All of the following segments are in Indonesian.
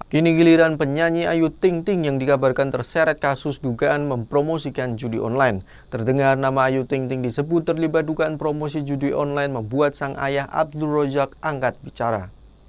Kini giliran penyanyi Ayu Ting Ting yang dikabarkan terseret kasus dugaan mempromosikan judi online. Terdengar nama Ayu Ting Ting disebut terlibat dugaan promosi judi online membuat sang ayah Abdul Razak angkat bicara.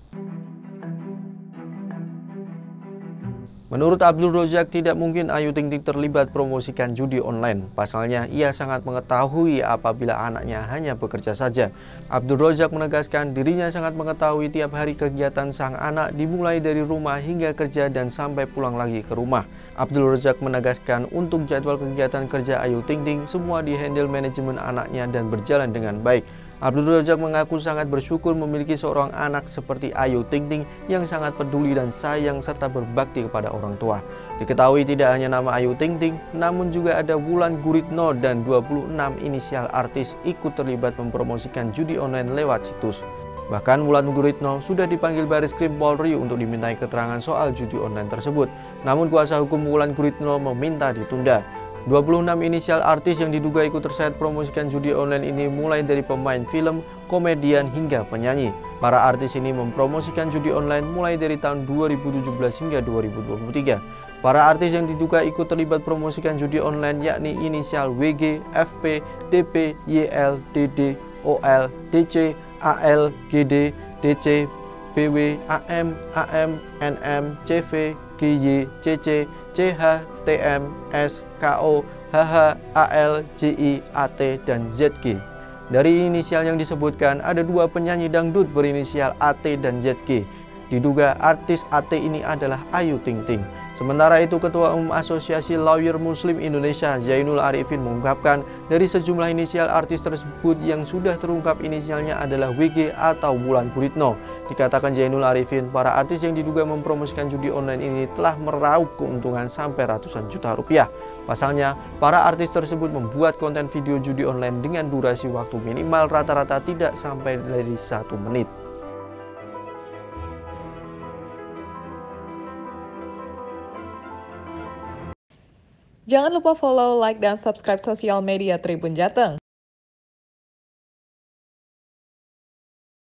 Menurut Abdul Razak, tidak mungkin Ayu Ting Ting terlibat promosikan judi online. Pasalnya, ia sangat mengetahui apabila anaknya hanya bekerja saja. Abdul Razak menegaskan dirinya sangat mengetahui tiap hari kegiatan sang anak dimulai dari rumah hingga kerja dan sampai pulang lagi ke rumah. Abdul Razak menegaskan untuk jadwal kegiatan kerja Ayu Ting Ting semua dihandle manajemen anaknya dan berjalan dengan baik. Abdul Razak mengaku sangat bersyukur memiliki seorang anak seperti Ayu Ting Ting yang sangat peduli dan sayang serta berbakti kepada orang tua. Diketahui tidak hanya nama Ayu Ting Ting, namun juga ada Wulan Guritno dan 26 inisial artis ikut terlibat mempromosikan judi online lewat situs. Bahkan Wulan Guritno sudah dipanggil Bareskrim Polri untuk dimintai keterangan soal judi online tersebut. Namun kuasa hukum Wulan Guritno meminta ditunda. 26 inisial artis yang diduga ikut terseret promosikan judi online ini mulai dari pemain film, komedian, hingga penyanyi. Para artis ini mempromosikan judi online mulai dari tahun 2017 hingga 2023. Para artis yang diduga ikut terlibat promosikan judi online yakni inisial WG, FP, DP, YL, DD, OL, DC, AL, GD, DC, BW, AM, NM, CV, GY, CC, CH, TM, S, KO, HH, AL, JI, AT, dan ZG. Dari inisial yang disebutkan, ada dua penyanyi dangdut berinisial AT dan ZG. Diduga artis AT ini adalah Ayu Ting Ting. Sementara itu, Ketua Umum Asosiasi Lawyer Muslim Indonesia Zainul Arifin mengungkapkan dari sejumlah inisial artis tersebut yang sudah terungkap inisialnya adalah WG atau Wulan Guritno. Dikatakan Zainul Arifin, para artis yang diduga mempromosikan judi online ini telah meraup keuntungan sampai ratusan juta rupiah. Pasalnya, para artis tersebut membuat konten video judi online dengan durasi waktu minimal rata-rata tidak sampai dari 1 menit. Jangan lupa follow, like, dan subscribe sosial media Tribun Jateng.